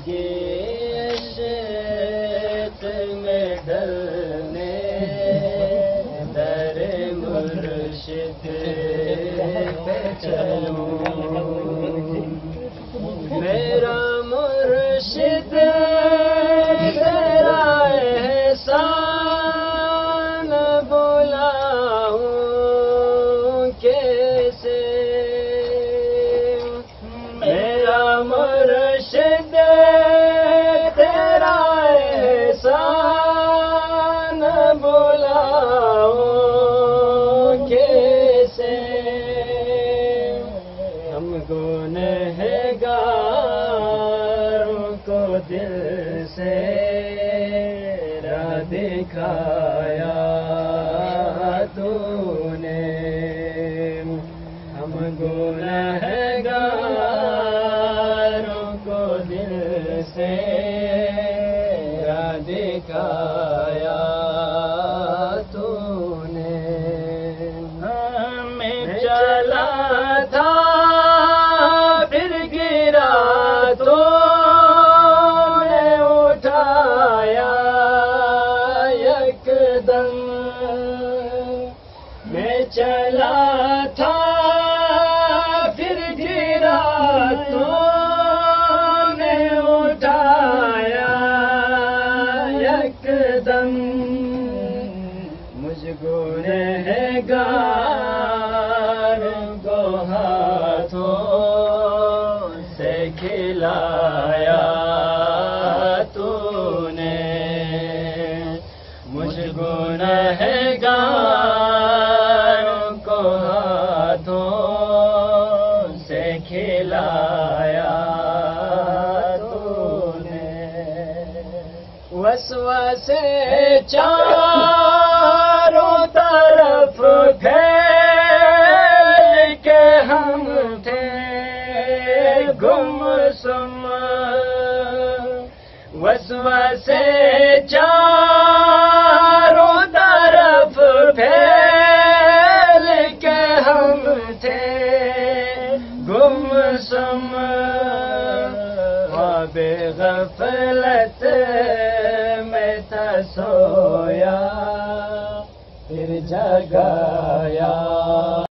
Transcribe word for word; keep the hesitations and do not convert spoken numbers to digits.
لگے عشق میں ڈلنے در مرشد پہ چلوں میرا مرشد تیرا احسان بلاؤں کیسے میرا مرشد تیرا احسان بلاؤں کیسے ہم گنہگاروں کو دل سے راہ دکھایا تو نے ہم گنہگاروں کو دل سے راہ دکھایا تو نے میں چلا تھا پھر گرا تو نے اٹھایا یک دم میں چلا تھا پھر گرا تو نے اٹھایا یک دم مجھ گنہگار کو ہاتھوں سے کھلایا تو نے مجھ گنہگار کو ہاتھوں سے کھلایا تو نے وسوسے چاروں طرف پھیل کے ہم تھے گمسم وسوسے چاروں طرف پھیل کے ہم تھے گمسم خواب غفلت میں تھا سویا پھر جگایا